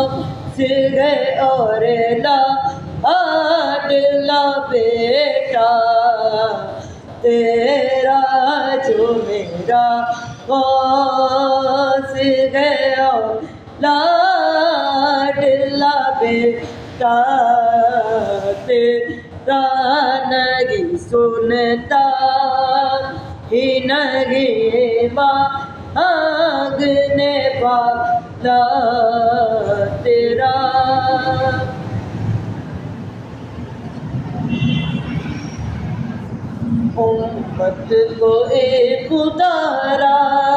गए और लाडला बेटा तेरा जो मेरा गौस गया लाडला बेटा तेरा नहीं सुनता ही नहीं मांगने वाला तेरा। उम्मत को एक उतारा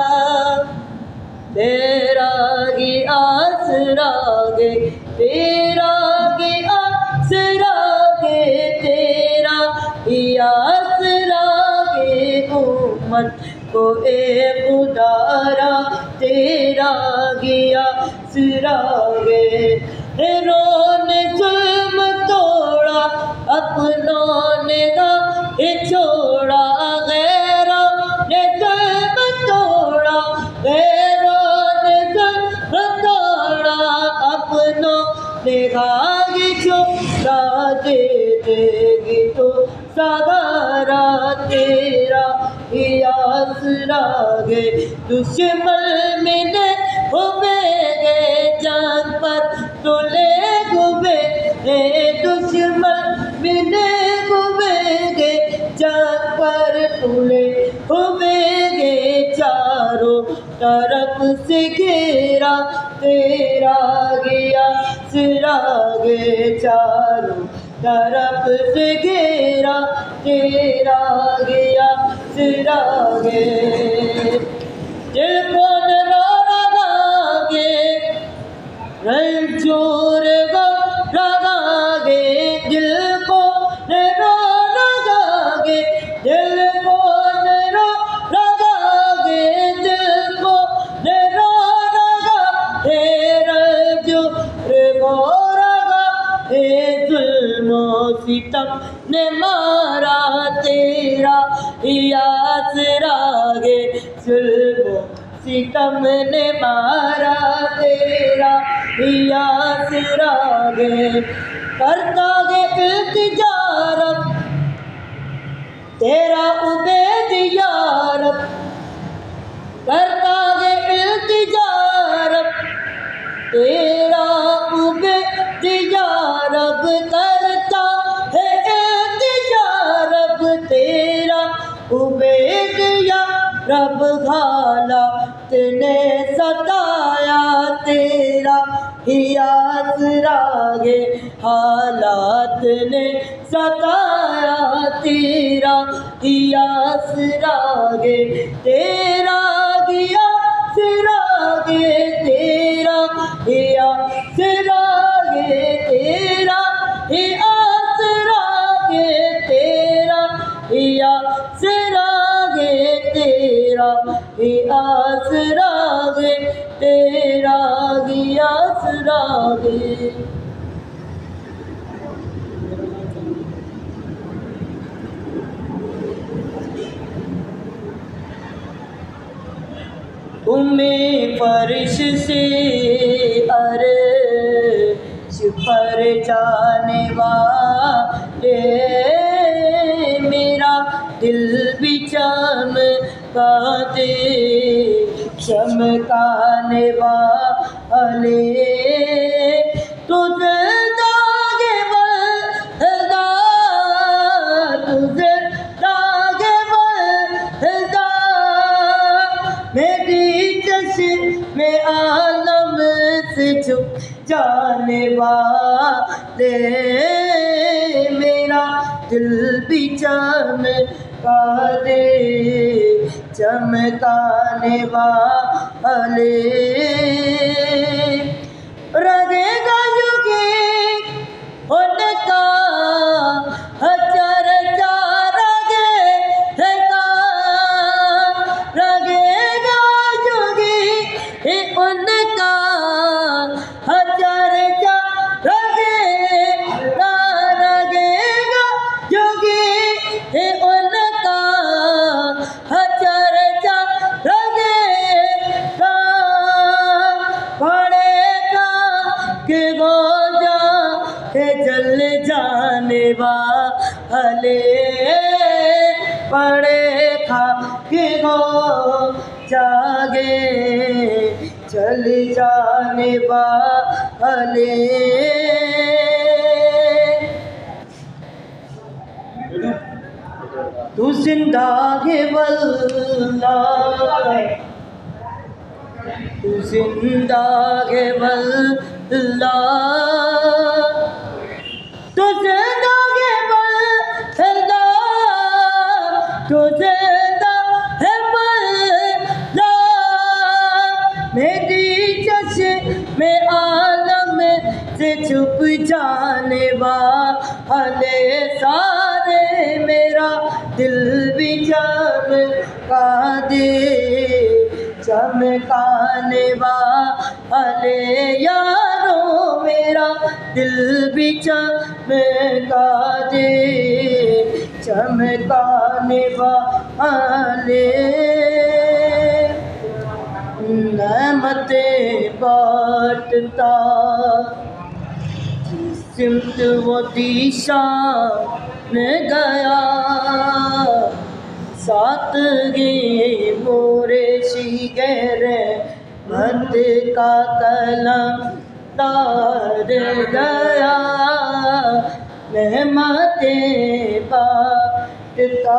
तेरा ही आसरा गे, तेरा ही आसरा गे, तेरा ही आसरा गे। उम्मत को एक उतारा तेरा ही आसरा गे। रोने जुल्म तोड़ा अपनों ने छोड़ा गैरों ने जुल्म तोड़ा, गैरों ने जुल्म तोड़ा अपनों ने घाघी छोड़ा। दे देगी तो सहारा तेरा ही आसरा गे। दुश्मन मिले घूमेंगे जान पर तुले घूमे, दुश्मन मिले घूमेंगे जान पर तुले घूमेंगे। चारों तरफ से घेरा तेरा गया सिरा गे, चारों तरफ से घेरा तेरा गया सिरा गे। दिल को लगागे रंजोर लगागे, दिल को लगागे, दिल को लगागे, दिल को लगागे रंजोर लगागे। जुल्मो सितम ने मारा तेरा आसरा गे, जुल्मो सितम ने मारा तेरा आसरा गे। करता गे इल्तिजा रब तेरा उबैद या रब, करता गे इल्तिजा रब तेरा उबैद या रब, करता है इल्तिजा रब तेरा उबैद या रब। हालात ने सताया तेरा ही आसरा गे, हालात ने सताया तेरा ही आसरा गे। तेरा ही आसरा गे, तेरा ही आसरा गे, तेरा ही आसरा गे, तेरा ही आसरा गे, तेरा ही आसरा गे, तेरा ही आसरा गे। तुम्हें फर्श से अर्श पर जाने वाले मेरा दिल भी चमका दे, चमकाने वाले तुझे दागे बलदा, तुझे दागे बलदा। मेरी चश्मे आलम से छुप जाने वाले मेरा दिल भी चमका दे, चमकाने वाले। रगेगा युगी उनका चर्चा रगेगा, रगेगा युगी उनका चर्चा रगेगा, रगेगा युगी उनका चर्चा रगेगा। बड़े कि वो जा के जल जाने वाले पड़े खा कि वो जागे चल जाने वाले। तू जिंदा है वल्लाह, तू जिंदा है वल्लाह, तू जिंदा है वल्लाह, तू जिंदा है वल्लाह। मेरी चश्मे आलम से छुप जाने वाले सारे मेरा दिल भी चमका दे, चमकाने वाले यारों मेरा दिल भी चमका दे, चमकाने वाले। नेमतें बांटता सिमत वो दिशान गया, सादगी मोरे शिगर मत का कलम तार गया। नेमतें बांटता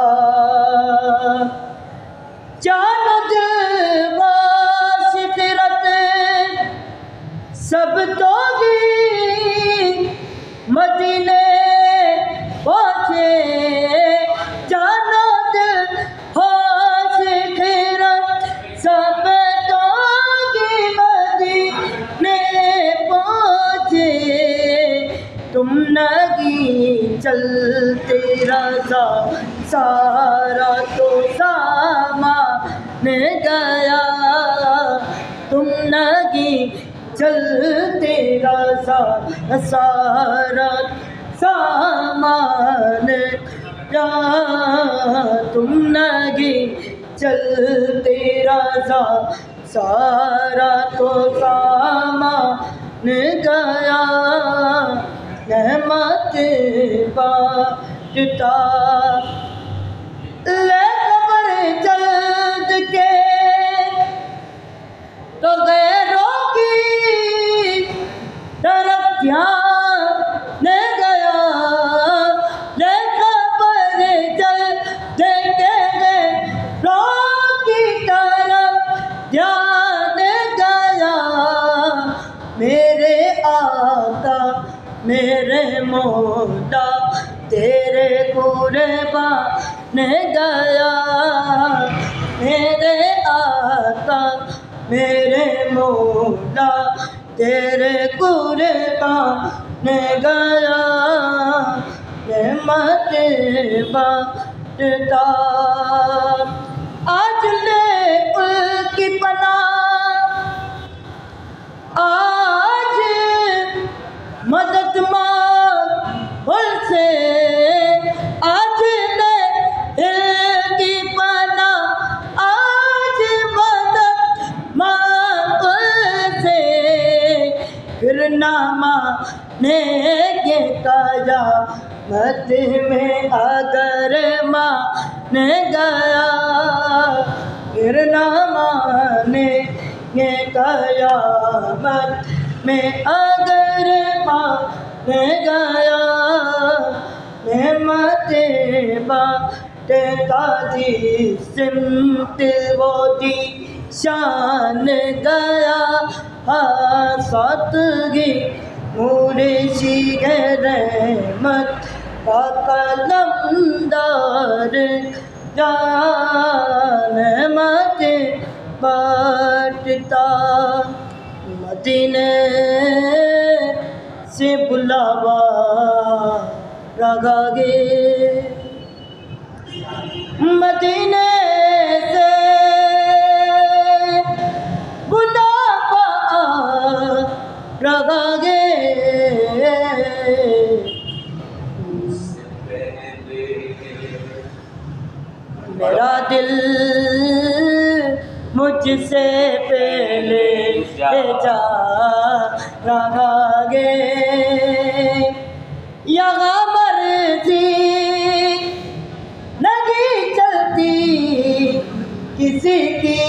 चाँद वासिफ़रत सब तो मदीने पहुँचे, जानत हो सिखरत सब तो मदीने पहुँचे। तुम नहीं चलते रज़ा सारा तो सामान गया, तुम नहीं चलते रज़ा सारा सामान गया, तुम नहीं चलते रज़ा सारा तो सामान गया। नेमतें बांटता ले खबर जल्द के तो गैरों की तरफ ध्यान गया, ले खबर जल्द के गैरों की तरफ ध्यान गया। मेरे आका मेरे मौला तेरे कुर्बान गया, मेरे आका मेरे मौला तेरे कुर्बान गया। नेमतें बांटता आज ले उनकी पनाह, आज मदद मांग उनसे, आज ले इनकी पनाह, आज मदद मांग उनसे। फिर ना माने ये कयामत में अगर मान गया, फिर ना माने ये कयामत में अगर मान गया। नेमतें बांटता जी सिमत वो दी शान गया, सादगी मोरे शिगर रहमत का कलमदार नेमतें बांटता। मदीने से बुलावा लगागे, मदीने से बुलावा लगागे। मेरा दिल मुझसे पहले जा रगागे यहाँ मर्जी नहीं चलती किसी की,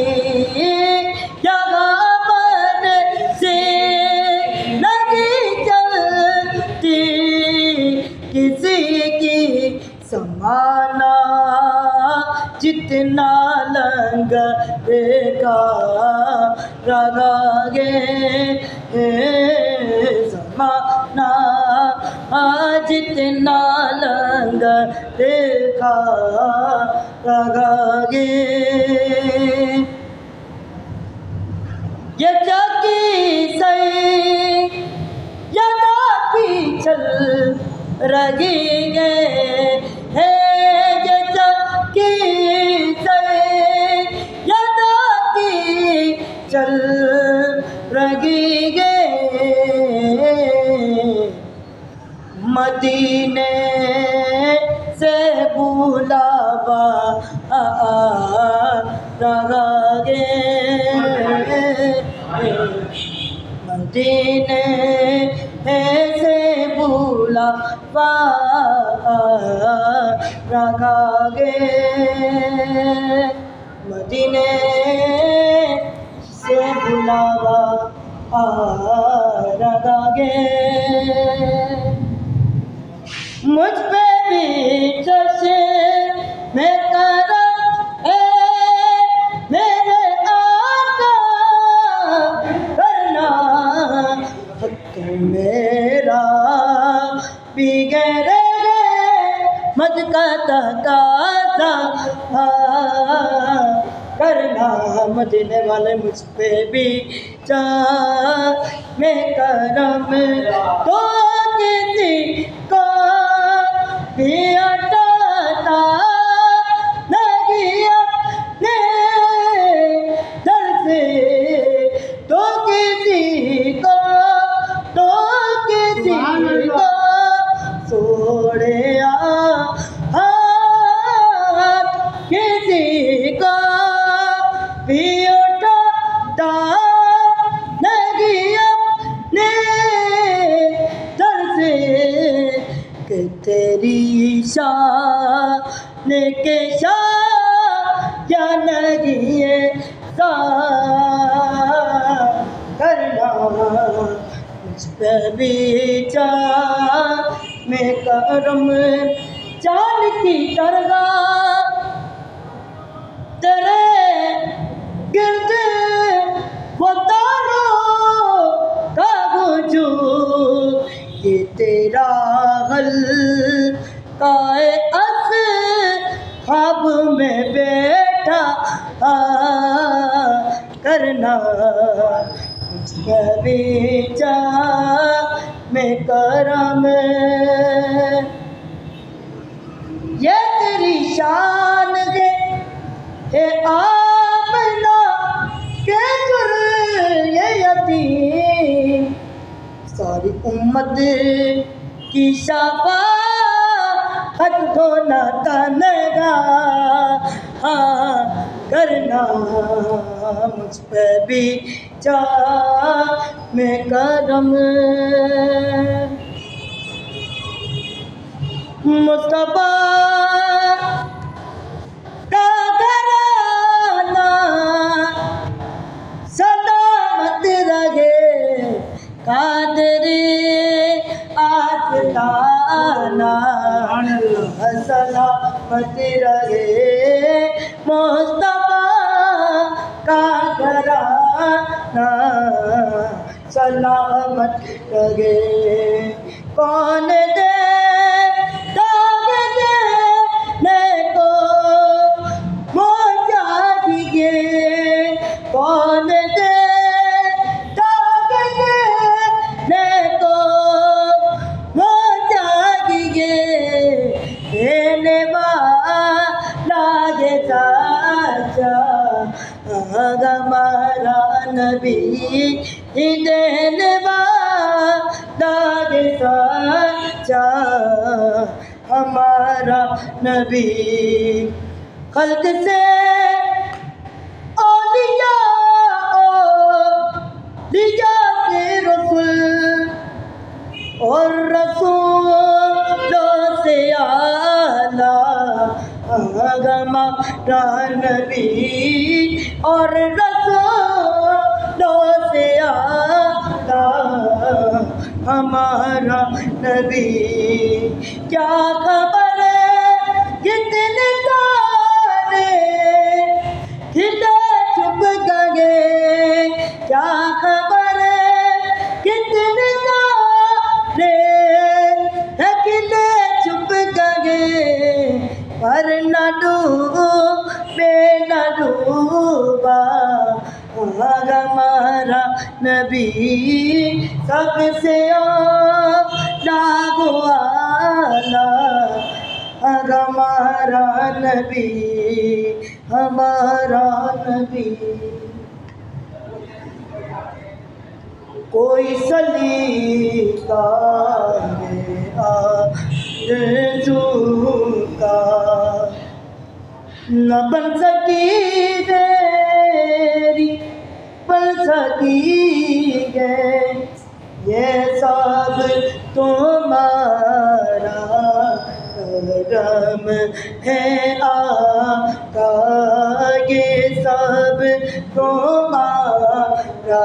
यहाँ मर्जी नहीं चलती किसी की। समाना जितना लंगर का रगागे समाना जितना लंगर का रगागे। ये जाकी सही यदा की चल रगी गे है, ये जाकी सही यदा की चल रगी गे। मदीने से बुलावा रगागे मदीने से बुलावा रगागे मदीने से बुलावा रगागे। मुझ पे भी जैसे मैं करम है मेरे आका करना, हक मेरा बिगड़ गए मत का तकाज़ा करना। मदीने वाले मुझ पे भी जा मैं करम तो किसी को भी अटाता नहीं अपने दर से, तो किसी को छोड़े हाथ किसी को भी उठाता नहीं अपने दर से, कि तेरी शान के शान या नहीं है सा करना। मुझ पे भी जा मैं करम चाल की तरगा तेरे गिर्द वो तारों का वजूद, ये तेरा गल काए अस ख्वाब में बैठा करना। मुझ भी जा मैं करम ये तेरी शान है आमना के जुर ये यतीम, सारी उम्मत की शफाअत धोना तनगा करना। मुझ पे भी जा मैं करम मुस्तफा का घराना सलामत रहे कादरी आस्ताना, सलामत रहे मुस्तफा का घराना सलामत रहे। कौन दे दाग देने को मौजा दिए, कौन दे दाग देने को मौजा दिए, देने वाला ये साचा हमारा नबी, देने वाला ये साचा हमारा नबी। खल्क से औलिया लिया के रसूल नबी और रसूलों से आला हमारा नबी। क्या खबर कितने तारे खिले छुप गए, क्या खबर कितने तारे खिले छुप गए, पर न डूबे न डूबा हमारा नबी। सबसे लागो आला हमारा नबी, हमारा नबी। कोई सलीका आरज़ू का न बन सकी तेरी बन सकी है, ये सब तुम्हारा करम है आका, ये सब तुम्हारा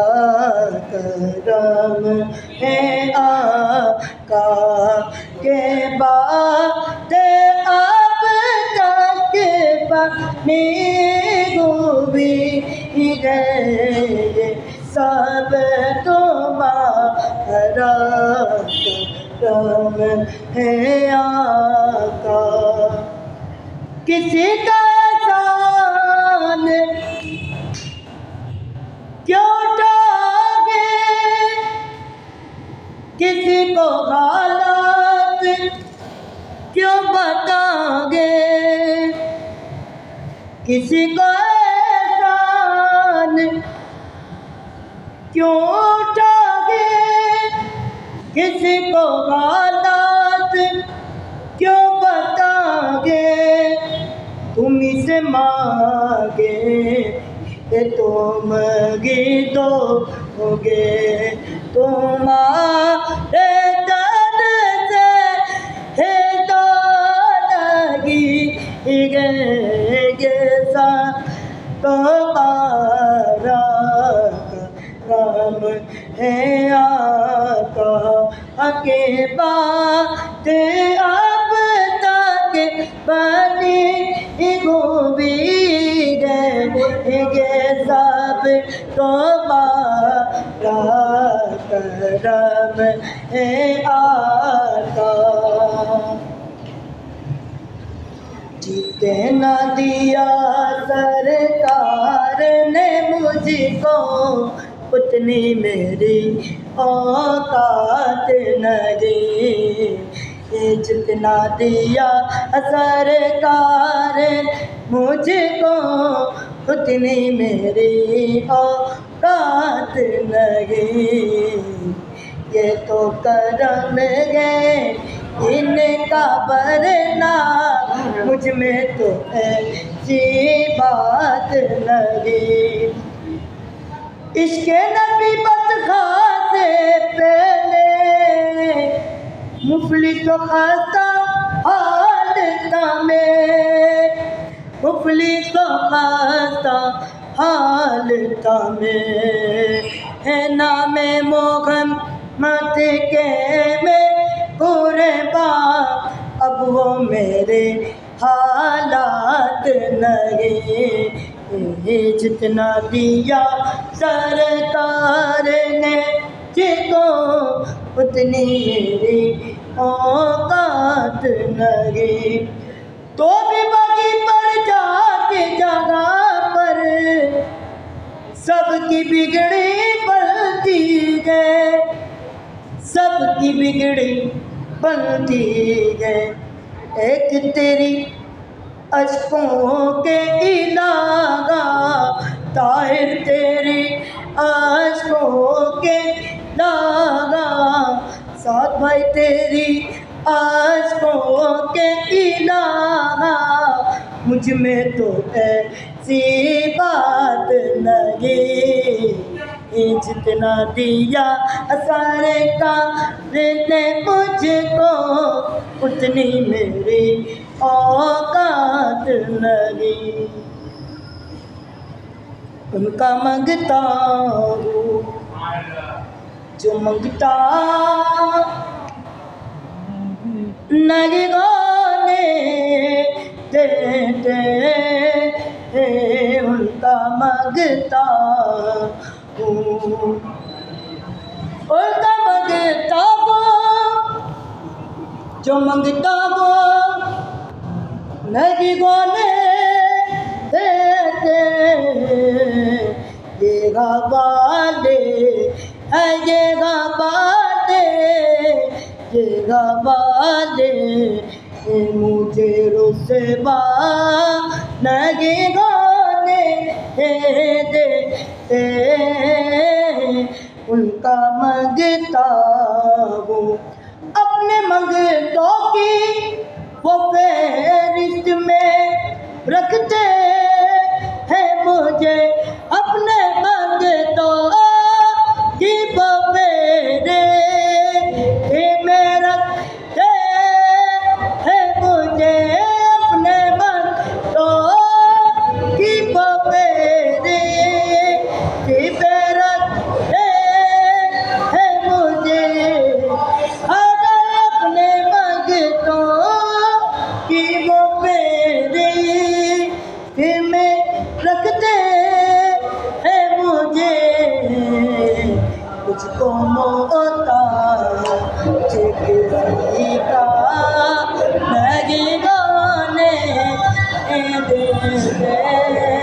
करम है आका। के बाद अब तक पानी डूबी गए, सब तुम्हारा करम है आका। किसी का एहसान क्यों टागे, किसी को हालात क्यों बताओगे, किसी को एहसान क्यों टागे, किसी को हालात क्यों बताओगे। तुम इसे मांगे ये तुम गीतो होगे, तुम्हारे दर्द से है तो लगी गए, ये सब तुम्हारा करम है आका। के बाद अब तक बनी डूबी गए, ये सब तुम्हारा करम है आका। जीते न दिया सरकार ने मुझको, उतनी मेरी औकात नहीं। ये जितना दिया सरकार मुझको, उतनी मेरी औकात नहीं। ये तो करम गए इनका वरना मुझ में तो ऐसी बात नहीं। इसके नबी बदखा से पहले मुफलिस खस्ता हालता में, मुफलिस खस्ता हालता में है नाम मोहम्मद के में पूरे बाप। अब वो मेरे हालात नहीं, जितना दिया सरकार ने जिसको, उतनी मेरी औकात नहीं। तो भी बागी पर जाके जगह पर सबकी बिगड़ी बनती है, सबकी बिगड़ी बनती है। एक तेरी अशकों के इलावा ताहिर तेरी अशकों के लागा, साथ भाई तेरी अशकों के इलावा मुझ में तो ऐसी बात नहीं। जितना दिया सारे का ने मुझको, उतनी मेरी औकात नहीं। उनका मंगता हूँ जो मंगता नहीं गाने देते, उनका मंगता हूँ, उनका मंगता हूँ जो मंगता हूँ नहीं गाने देते। ये गवाले है, ये गवाले, ये गवाले मुझे रुसवा नहीं गाने देते। उनका मंगता हूँ अपने मंगतों की वो फहरिस्त में रखते हैं मुझे, अपने मंगतों की वो फहरिस्त में रखते हैं मुझे, अपने मंगतों की वो फहरिस्त में रखते हैं मुझे। अगर अपने मंगतों की वो फहरिस्त में रखते हैं मुझे, मुझको मोहताज किसी का नहीं गाने देते।